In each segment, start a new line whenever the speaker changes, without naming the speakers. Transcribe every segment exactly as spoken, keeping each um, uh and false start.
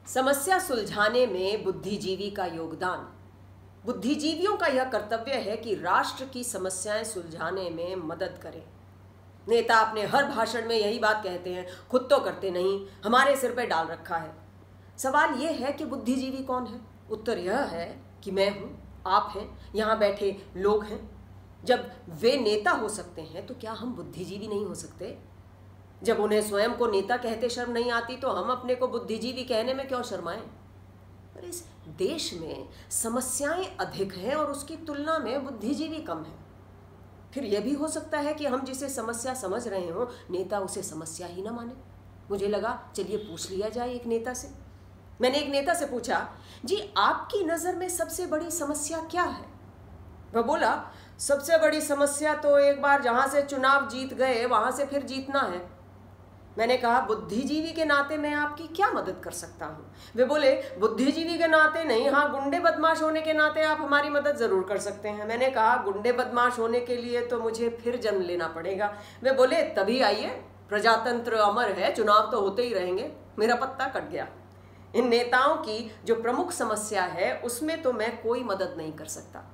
समस्या सुलझाने में बुद्धिजीवी का योगदान। बुद्धिजीवियों का यह कर्तव्य है कि राष्ट्र की समस्याएं सुलझाने में मदद करें। नेता अपने हर भाषण में यही बात कहते हैं, खुद तो करते नहीं, हमारे सिर पे डाल रखा है। सवाल यह है कि बुद्धिजीवी कौन है? उत्तर यह है कि मैं हूं, आप हैं, यहां बैठे लोग हैं। जब वे नेता हो सकते हैं तो क्या हम बुद्धिजीवी नहीं हो सकते? जब उन्हें स्वयं को नेता कहते शर्म नहीं आती तो हम अपने को बुद्धिजीवी कहने में क्यों शर्माएं? पर इस देश में समस्याएं अधिक हैं और उसकी तुलना में बुद्धिजीवी कम है। फिर यह भी हो सकता है कि हम जिसे समस्या समझ रहे हो, नेता उसे समस्या ही ना माने। मुझे लगा चलिए पूछ लिया जाए एक नेता से। मैंने एक नेता से पूछा, जी आपकी नज़र में सबसे बड़ी समस्या क्या है? वह बोला, सबसे बड़ी समस्या तो एक बार जहां से चुनाव जीत गए वहां से फिर जीतना है। मैंने कहा, बुद्धिजीवी के नाते मैं आपकी क्या मदद कर सकता हूँ? वे बोले, बुद्धिजीवी के नाते नहीं, हाँ गुंडे बदमाश होने के नाते आप हमारी मदद ज़रूर कर सकते हैं। मैंने कहा, गुंडे बदमाश होने के लिए तो मुझे फिर जन्म लेना पड़ेगा। वे बोले, तभी आइए, प्रजातंत्र अमर है, चुनाव तो होते ही रहेंगे। मेरा पत्ता कट गया। इन नेताओं की जो प्रमुख समस्या है उसमें तो मैं कोई मदद नहीं कर सकता।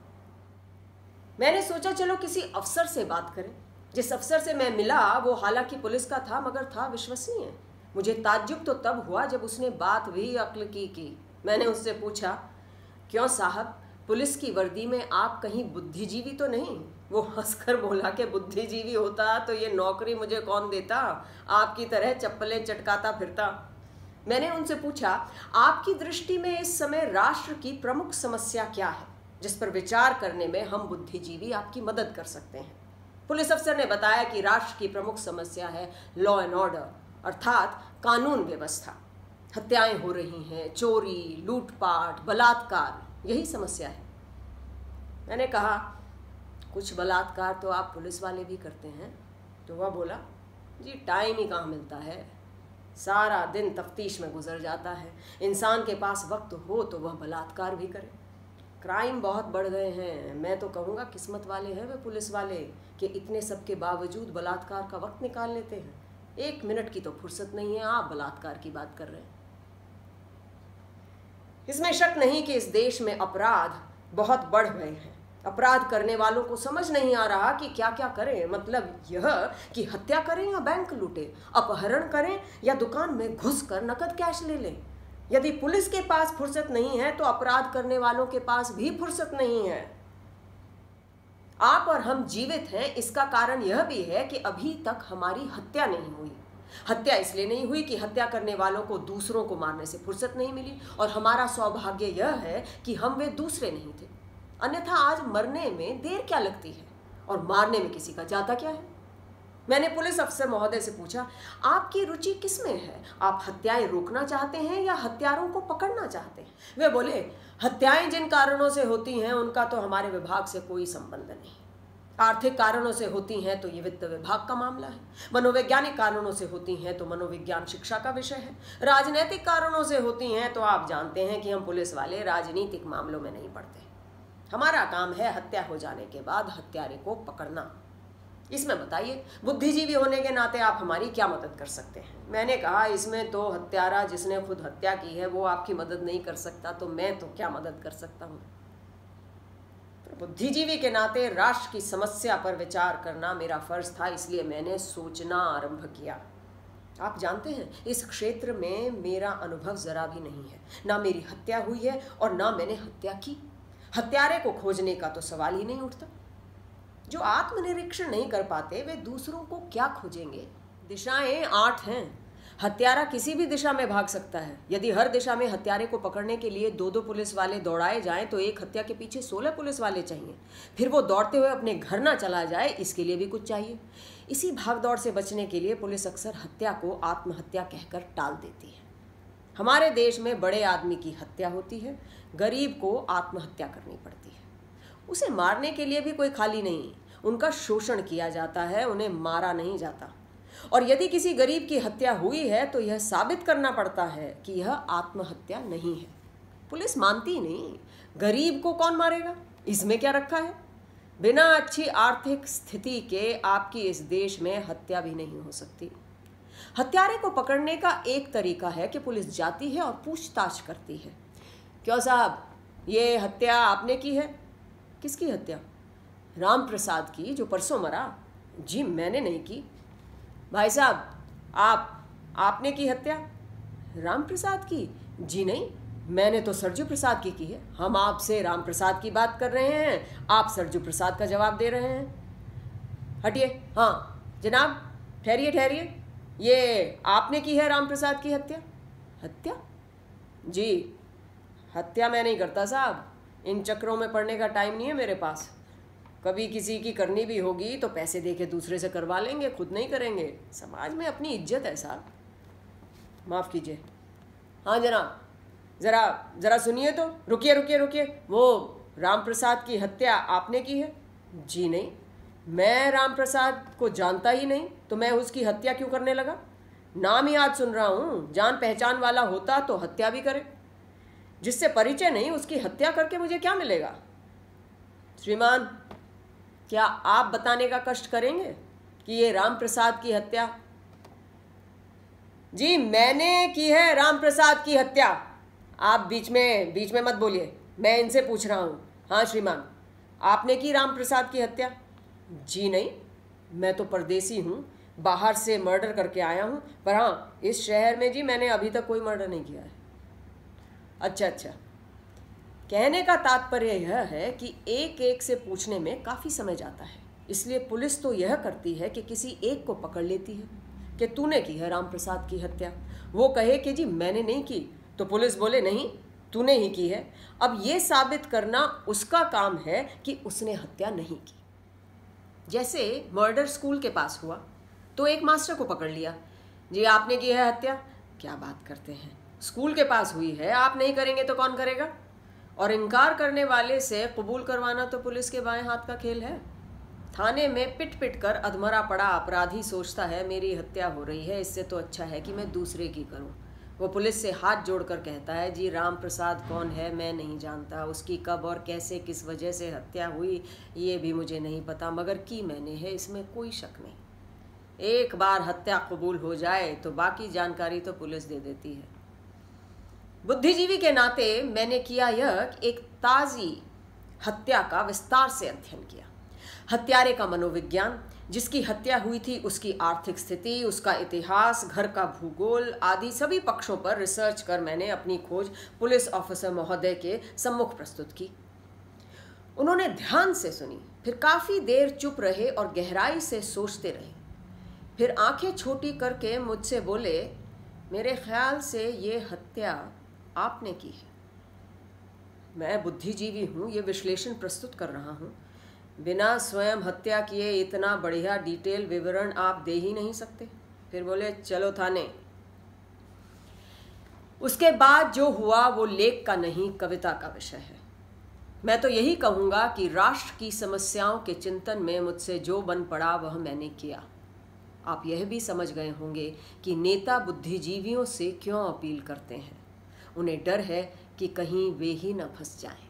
मैंने सोचा चलो किसी अफसर से बात करें। जिस अफसर से मैं मिला वो हालांकि पुलिस का था मगर था विश्वसनीय। मुझे ताज्जुब तो तब हुआ जब उसने बात भी अक्ल की की। मैंने उससे पूछा, क्यों साहब, पुलिस की वर्दी में आप कहीं बुद्धिजीवी तो नहीं? वो हंसकर बोला कि बुद्धिजीवी होता तो ये नौकरी मुझे कौन देता, आपकी तरह चप्पलें चटकाता फिरता। मैंने उनसे पूछा, आपकी दृष्टि में इस समय राष्ट्र की प्रमुख समस्या क्या है जिस पर विचार करने में हम बुद्धिजीवी आपकी मदद कर सकते हैं? पुलिस अफसर ने बताया कि राष्ट्र की प्रमुख समस्या है लॉ एंड ऑर्डर, अर्थात कानून व्यवस्था। हत्याएं हो रही हैं, चोरी, लूटपाट, बलात्कार, यही समस्या है। मैंने कहा, कुछ बलात्कार तो आप पुलिस वाले भी करते हैं। तो वह बोला, जी टाइम ही कहाँ मिलता है, सारा दिन तफ्तीश में गुजर जाता है। इंसान के पास वक्त हो तो वह बलात्कार भी करे। क्राइम बहुत बढ़ गए हैं। मैं तो कहूँगा किस्मत वाले हैं वे पुलिस वाले कि इतने सब के बावजूद बलात्कार का वक्त निकाल लेते हैं। एक मिनट की तो फुर्सत नहीं है, आप बलात्कार की बात कर रहे हैं। इसमें शक नहीं कि इस देश में अपराध बहुत बढ़ गए हैं। अपराध करने वालों को समझ नहीं आ रहा कि क्या क्या करें। मतलब यह कि हत्या करें या बैंक लूटें, अपहरण करें या दुकान में घुसकर नकद कैश ले लें। यदि पुलिस के पास फुर्सत नहीं है तो अपराध करने वालों के पास भी फुर्सत नहीं है। आप और हम जीवित हैं, इसका कारण यह भी है कि अभी तक हमारी हत्या नहीं हुई। हत्या इसलिए नहीं हुई कि हत्या करने वालों को दूसरों को मारने से फुर्सत नहीं मिली, और हमारा सौभाग्य यह है कि हम वे दूसरे नहीं थे। अन्यथा आज मरने में देर क्या लगती है और मारने में किसी का जाता क्या है? मैंने पुलिस अफसर महोदय से पूछा, आपकी रुचि किस में है? आप हत्याएं रोकना चाहते हैं या हत्यारों को पकड़ना चाहते हैं? वे बोले, हत्याएं जिन कारणों से होती हैं उनका तो हमारे विभाग से कोई संबंध नहीं। आर्थिक कारणों से होती हैं तो ये वित्त विभाग का मामला है। मनोवैज्ञानिक कारणों से होती हैं तो मनोविज्ञान शिक्षा का विषय है। राजनीतिक कारणों से होती हैं तो आप जानते हैं कि हम पुलिस वाले राजनीतिक मामलों में नहीं पड़ते। हमारा काम है हत्या हो जाने के बाद हत्यारे को पकड़ना। इसमें बताइए, बुद्धिजीवी होने के नाते आप हमारी क्या मदद कर सकते हैं? मैंने कहा, इसमें तो हत्यारा जिसने खुद हत्या की है वो आपकी मदद नहीं कर सकता, तो मैं तो क्या मदद कर सकता हूँ? बुद्धिजीवी के नाते राष्ट्र की समस्या पर विचार करना मेरा फर्ज था, इसलिए मैंने सोचना आरंभ किया। आप जानते हैं, इस क्षेत्र में मेरा अनुभव जरा भी नहीं है। ना मेरी हत्या हुई है और ना मैंने हत्या की। हत्यारे को खोजने का तो सवाल ही नहीं उठता। जो आत्मनिरीक्षण नहीं कर पाते वे दूसरों को क्या खोजेंगे? दिशाएं आठ हैं। हत्यारा किसी भी दिशा में भाग सकता है। यदि हर दिशा में हत्यारे को पकड़ने के लिए दो दो पुलिस वाले दौड़ाए जाएं तो एक हत्या के पीछे सोलह पुलिस वाले चाहिए। फिर वो दौड़ते हुए अपने घर ना चला जाए, इसके लिए भी कुछ चाहिए। इसी भागदौड़ से बचने के लिए पुलिस अक्सर हत्या को आत्महत्या कहकर टाल देती है। हमारे देश में बड़े आदमी की हत्या होती है, गरीब को आत्महत्या करनी पड़ती है। उसे मारने के लिए भी कोई खाली नहीं, उनका शोषण किया जाता है, उन्हें मारा नहीं जाता। और यदि किसी गरीब की हत्या हुई है तो यह साबित करना पड़ता है कि यह आत्महत्या नहीं है। पुलिस मानती ही नहीं। गरीब को कौन मारेगा? इसमें क्या रखा है? बिना अच्छी आर्थिक स्थिति के आपकी इस देश में हत्या भी नहीं हो सकती। हत्यारे को पकड़ने का एक तरीका है कि पुलिस जाती है और पूछताछ करती है। क्यों साहब, ये हत्या आपने की है? किसकी हत्या? राम प्रसाद की, जो परसों मरा। जी मैंने नहीं की। भाई साहब, आप आपने की हत्या? राम प्रसाद की? जी नहीं, मैंने तो सरजू प्रसाद की की है। हम आपसे राम प्रसाद की बात कर रहे हैं, आप सरजू प्रसाद का जवाब दे रहे हैं। हटिए। हाँ जनाब, ठहरिए ठहरिए, ये आपने की है राम प्रसाद की हत्या? हत्या? जी हत्या मैं नहीं करता साहब, इन चक्रों में पड़ने का टाइम नहीं है मेरे पास। कभी किसी की करनी भी होगी तो पैसे दे के दूसरे से करवा लेंगे, खुद नहीं करेंगे। समाज में अपनी इज्जत है साहब। माफ़ कीजिए। हाँ जनाब, ज़रा ज़रा सुनिए तो। रुकिए रुकिए रुकिए, वो राम प्रसाद की हत्या आपने की है? जी नहीं, मैं राम प्रसाद को जानता ही नहीं, तो मैं उसकी हत्या क्यों करने लगा? नाम ही आज सुन रहा हूँ, जान पहचान वाला होता तो हत्या भी करे। जिससे परिचय नहीं उसकी हत्या करके मुझे क्या मिलेगा? श्रीमान, क्या आप बताने का कष्ट करेंगे कि ये राम प्रसाद की हत्या? जी मैंने की है राम प्रसाद की हत्या। आप बीच में बीच में मत बोलिए, मैं इनसे पूछ रहा हूँ। हाँ श्रीमान, आपने की राम प्रसाद की हत्या? जी नहीं, मैं तो परदेसी हूँ, बाहर से मर्डर करके आया हूँ। पर हाँ, इस शहर में जी मैंने अभी तक कोई मर्डर नहीं किया है। अच्छा अच्छा, कहने का तात्पर्य यह है कि एक एक से पूछने में काफ़ी समय जाता है, इसलिए पुलिस तो यह करती है कि किसी एक को पकड़ लेती है कि तूने की है राम प्रसाद की हत्या। वो कहे कि जी मैंने नहीं की, तो पुलिस बोले नहीं तूने ही की है। अब ये साबित करना उसका काम है कि उसने हत्या नहीं की। जैसे मर्डर स्कूल के पास हुआ तो एक मास्टर को पकड़ लिया, जी आपने की है हत्या। क्या बात करते हैं, स्कूल के पास हुई है, आप नहीं करेंगे तो कौन करेगा? और इनकार करने वाले से कबूल करवाना तो पुलिस के बाएं हाथ का खेल है। थाने में पिट पिट कर अधमरा पड़ा अपराधी सोचता है मेरी हत्या हो रही है, इससे तो अच्छा है कि मैं दूसरे की करूं। वो पुलिस से हाथ जोड़कर कहता है जी राम प्रसाद कौन है मैं नहीं जानता, उसकी कब और कैसे किस वजह से हत्या हुई ये भी मुझे नहीं पता, मगर की मैंने है, इसमें कोई शक नहीं। एक बार हत्या कबूल हो जाए तो बाकी जानकारी तो पुलिस दे देती है। बुद्धिजीवी के नाते मैंने किया यह एक ताज़ी हत्या का विस्तार से अध्ययन किया। हत्यारे का मनोविज्ञान, जिसकी हत्या हुई थी उसकी आर्थिक स्थिति, उसका इतिहास, घर का भूगोल आदि सभी पक्षों पर रिसर्च कर मैंने अपनी खोज पुलिस ऑफिसर महोदय के सम्मुख प्रस्तुत की। उन्होंने ध्यान से सुनी, फिर काफ़ी देर चुप रहे और गहराई से सोचते रहे। फिर आंखें छोटी करके मुझसे बोले, मेरे ख्याल से ये हत्या आपने की है। मैं बुद्धिजीवी हूँ, ये विश्लेषण प्रस्तुत कर रहा हूँ। बिना स्वयं हत्या किए इतना बढ़िया डिटेल विवरण आप दे ही नहीं सकते। फिर बोले चलो थाने। उसके बाद जो हुआ वो लेख का नहीं कविता का विषय है। मैं तो यही कहूँगा कि राष्ट्र की समस्याओं के चिंतन में मुझसे जो बन पड़ा वह मैंने किया। आप यह भी समझ गए होंगे कि नेता बुद्धिजीवियों से क्यों अपील करते हैं। उन्हें डर है कि कहीं वे ही न फंस जाएं।